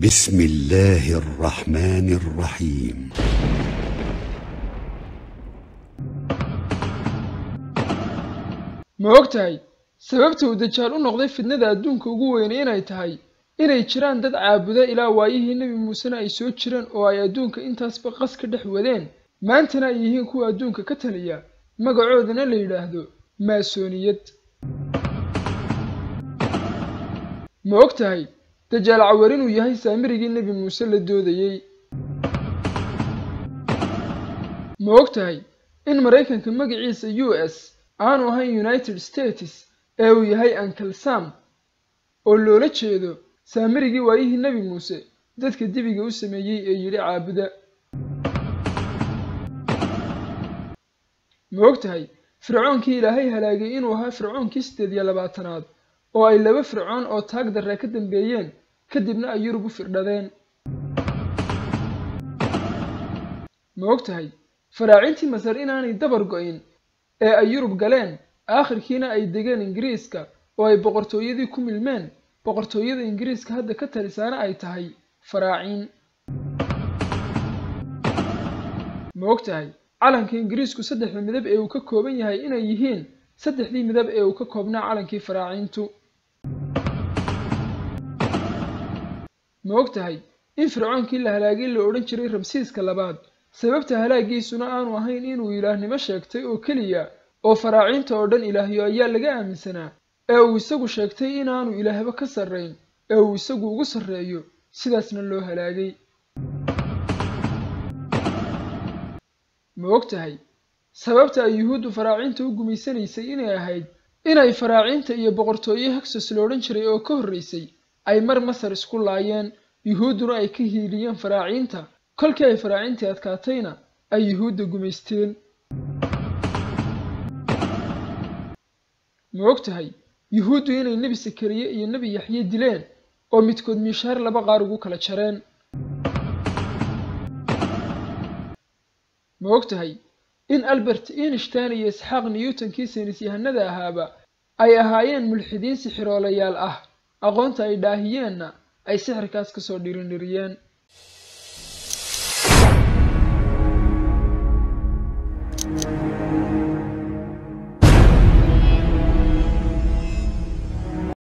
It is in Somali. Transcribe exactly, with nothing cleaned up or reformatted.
بسم الله الرحمن الرحيم. ma ogtahay sababta uu dajaal u noqday fidnada adduunka ugu weyn inay tahay inay jiraan dad caabuda ilaa waayihii nebi muusena ay soo jireen oo ay adduunka intaasba qas ka dhex wadeen maantana ay yihiin kuwa adduunka ka taliya magacoodana la yidhaahdo maasooniyad. ma ogtahay dajaal cawar inuu yahay saamirigii nebi muuse la doodayey. ma ogtahay in maraykanka magaciisa u s aanu ahayn united states ee uu yahay uncle sam oo loola jeedo saamirigii waayihii nebi muuse dadka dibiga u sameeyey ee yidhi caabuda. ma ogtahay fircoonkii ilaahay halaagay inuu ahaa fircoonkii siddeed iyo labaatanaad oo ay laba fircoon oo taag darre ka dambeeyeen kadibna ay yurub u firdhadeen. ma ogtahay faraacintii masar inaanay dabar go'in ee ay yurub galeen aakhirkiina ay degeen ingiriiska oo ay boqortooyadii ku milmeen boqortooyada ingiriiska hadda ka talisaana ay tahay faraaciin. ma ogtahay calanka ingiriisku saddexda midab ee uu ka kooban yahay inay yihiin saddexdii midab ee uu ka koobnaa calankii faraaciintu. ma ogtahay in fircoonkii la halaagay la odhan jiray ramsiiska labaad sababta halaagiisuna aanu ahayn inuu ilaahnimo sheegtay oo keliya oo faraaciinta oo dhan ilaahyo ayaa laga aaminsanaa ee uu isagu sheegtay inaanu ilaahba ka sarrayn ee uu isagu ugu sarreeyo sidaasna loo halaagay. ma ogtahay sababta ay yuhuuddu faraaciinta u gumaysanaysay inay ahayd inay faraaciinta iyo boqortooye hagsos la odhan jiray oo ka horraysay ay mar masar isku laayeen yuhuudduna ay ka hiiliyeen faraaciinta kolkii ay faraaciintii adkaatayna ay yuhuudda gumaysteen. ma ogtahay yuhuuddu inay nebi sakariye iyo nebi yaxye dileen oo midkood miishaar laba qaar ugu kala jareen. ma ogtahay in albert einstein iyo isxaaq newtonkii saynis yahanada ahaaba ay ahaayeen mulxidiin sixiroolayaal ah aqoonta ay dhaahiyeenna ay sixirkaas ka soo dhiriniriyeen.